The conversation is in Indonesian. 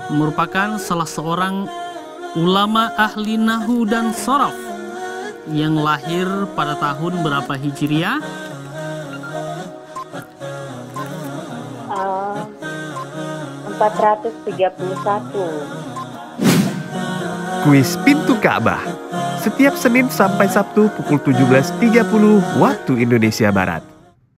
merupakan salah seorang ulama ahli Nahwu dan Sharaf yang lahir pada tahun berapa Hijriah? 431. Kuis Pintu Ka'bah setiap Senin sampai Sabtu pukul 17.30 waktu Indonesia Barat.